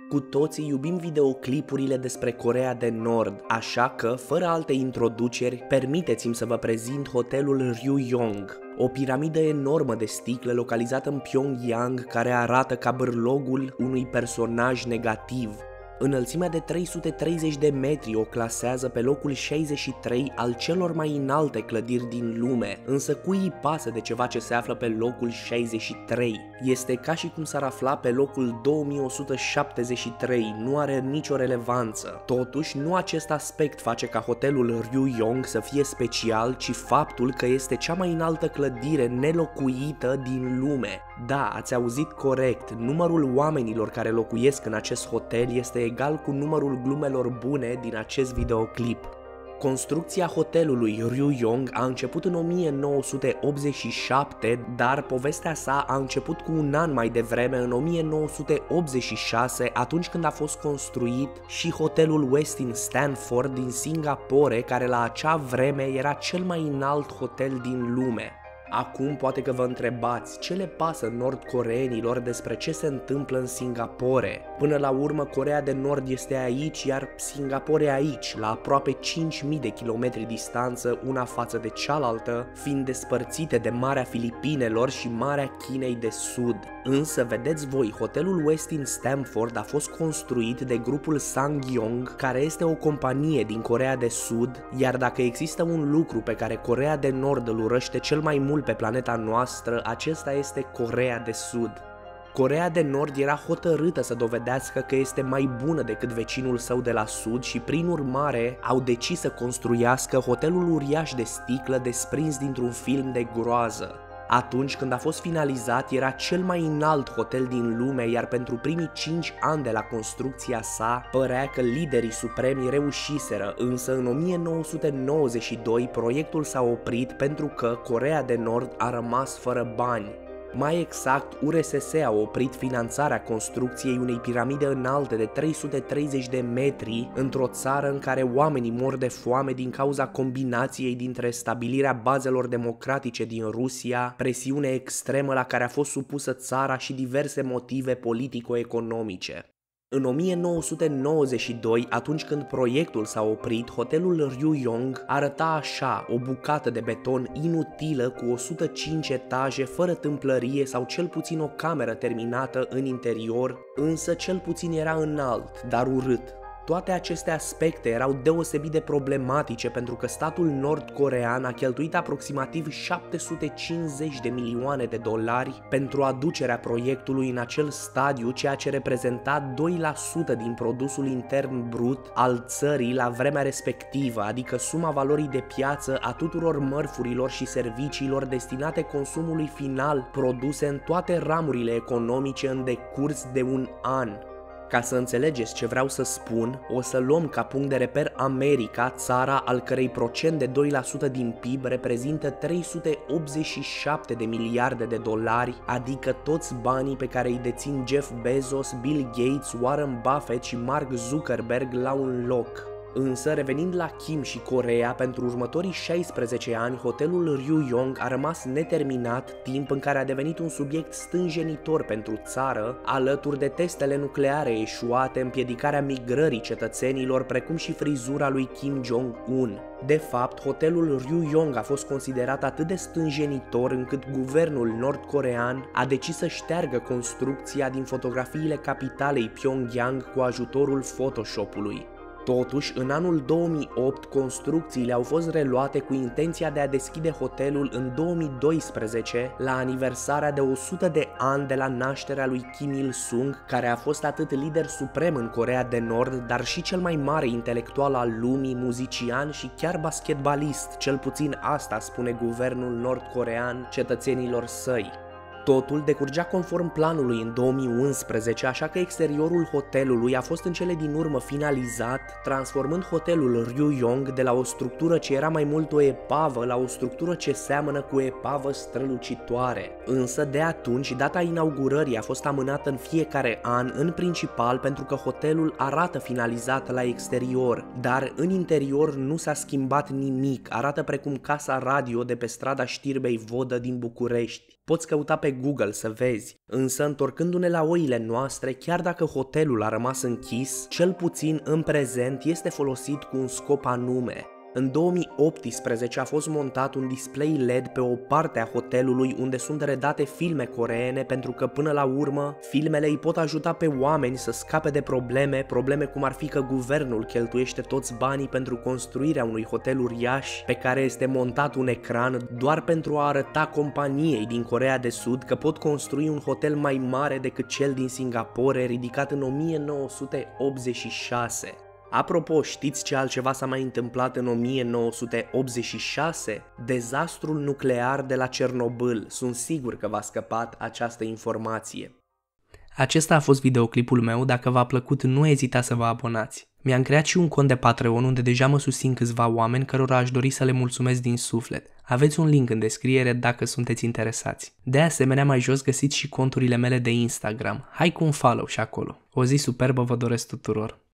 Cu toții iubim videoclipurile despre Coreea de Nord, așa că, fără alte introduceri, permiteți-mi să vă prezint hotelul Ryuyong, o piramidă enormă de sticlă localizată în Pyongyang care arată ca bârlogul unui personaj negativ. Înălțimea de 330 de metri o clasează pe locul 63 al celor mai înalte clădiri din lume, însă cui îi pasă de ceva ce se află pe locul 63? Este ca și cum s-ar afla pe locul 2173, nu are nicio relevanță. Totuși, nu acest aspect face ca hotelul Ryuyong să fie special, ci faptul că este cea mai înaltă clădire nelocuită din lume. Da, ați auzit corect, numărul oamenilor care locuiesc în acest hotel este egal cu numărul glumelor bune din acest videoclip. Construcția hotelului Ryuyong a început în 1987, dar povestea sa a început cu un an mai devreme, în 1986, atunci când a fost construit și hotelul Westin Stanford din Singapore, care la acea vreme era cel mai înalt hotel din lume. Acum poate că vă întrebați ce le pasă nord-coreenilor despre ce se întâmplă în Singapore. Până la urmă, Coreea de Nord este aici, iar Singapore aici, la aproape 5.000 de kilometri distanță una față de cealaltă, fiind despărțite de Marea Filipinelor și Marea Chinei de Sud. Însă, vedeți voi, hotelul Westin Stanford a fost construit de grupul Sangyong, care este o companie din Coreea de Sud, iar dacă există un lucru pe care Coreea de Nord îl urăște cel mai mult pe planeta noastră, acesta este Coreea de Sud. Coreea de Nord era hotărâtă să dovedească că este mai bună decât vecinul său de la sud și prin urmare au decis să construiască hotelul uriaș de sticlă desprins dintr-un film de groază. Atunci când a fost finalizat, era cel mai înalt hotel din lume, iar pentru primii 5 ani de la construcția sa, părea că liderii supremi reușiseră, însă în 1992 proiectul s-a oprit pentru că Coreea de Nord a rămas fără bani. Mai exact, URSS a oprit finanțarea construcției unei piramide înalte de 330 de metri într-o țară în care oamenii mor de foame din cauza combinației dintre stabilirea bazelor democratice din Rusia, presiune extremă la care a fost supusă țara și diverse motive politico-economice. În 1992, atunci când proiectul s-a oprit, hotelul Ryuyong arăta așa, o bucată de beton inutilă cu 105 etaje fără tâmplărie sau cel puțin o cameră terminată în interior, însă cel puțin era înalt, dar urât. Toate aceste aspecte erau deosebit de problematice pentru că statul nord-corean a cheltuit aproximativ 750 de milioane de dolari pentru aducerea proiectului în acel stadiu, ceea ce reprezenta 2% din produsul intern brut al țării la vremea respectivă, adică suma valorii de piață a tuturor mărfurilor și serviciilor destinate consumului final produse în toate ramurile economice în decurs de un an. Ca să înțelegeți ce vreau să spun, o să luăm ca punct de reper America, țara al cărei procent de 2% din PIB reprezintă 387 de miliarde de dolari, adică toți banii pe care îi dețin Jeff Bezos, Bill Gates, Warren Buffett și Mark Zuckerberg la un loc. Însă, revenind la Kim și Coreea, pentru următorii 16 ani, hotelul Ryuyong a rămas neterminat, timp în care a devenit un subiect stânjenitor pentru țară, alături de testele nucleare eșuate, împiedicarea migrării cetățenilor, precum și frizura lui Kim Jong-un. De fapt, hotelul Ryuyong a fost considerat atât de stânjenitor încât guvernul nord-corean a decis să șteargă construcția din fotografiile capitalei Pyongyang cu ajutorul Photoshop-ului. Totuși, în anul 2008, construcțiile au fost reluate cu intenția de a deschide hotelul în 2012, la aniversarea de 100 de ani de la nașterea lui Kim Il-sung, care a fost atât lider suprem în Coreea de Nord, dar și cel mai mare intelectual al lumii, muzician și chiar basketbalist, cel puțin asta spune guvernul nord-corean cetățenilor săi. Totul decurgea conform planului în 2011, așa că exteriorul hotelului a fost în cele din urmă finalizat, transformând hotelul Ryuyong de la o structură ce era mai mult o epavă la o structură ce seamănă cu o epavă strălucitoare. Însă de atunci, data inaugurării a fost amânată în fiecare an, în principal pentru că hotelul arată finalizat la exterior, dar în interior nu s-a schimbat nimic, arată precum casa radio de pe strada Știrbei Vodă din București. Poți căuta pe Google să vezi. Însă, întorcându-ne la oile noastre, chiar dacă hotelul a rămas închis, cel puțin în prezent este folosit cu un scop anume. În 2018 a fost montat un display LED pe o parte a hotelului unde sunt redate filme coreene pentru că până la urmă filmele îi pot ajuta pe oameni să scape de probleme cum ar fi că guvernul cheltuiește toți banii pentru construirea unui hotel uriaș pe care este montat un ecran doar pentru a arăta companiei din Coreea de Sud că pot construi un hotel mai mare decât cel din Singapore ridicat în 1986. Apropo, știți ce altceva s-a mai întâmplat în 1986? Dezastrul nuclear de la Cernobâl. Sunt sigur că v-a scăpat această informație. Acesta a fost videoclipul meu, dacă v-a plăcut nu ezitați să vă abonați. Mi-am creat și un cont de Patreon unde deja mă susțin câțiva oameni cărora aș dori să le mulțumesc din suflet. Aveți un link în descriere dacă sunteți interesați. De asemenea, mai jos găsiți și conturile mele de Instagram. Hai cu un follow și acolo. O zi superbă vă doresc tuturor!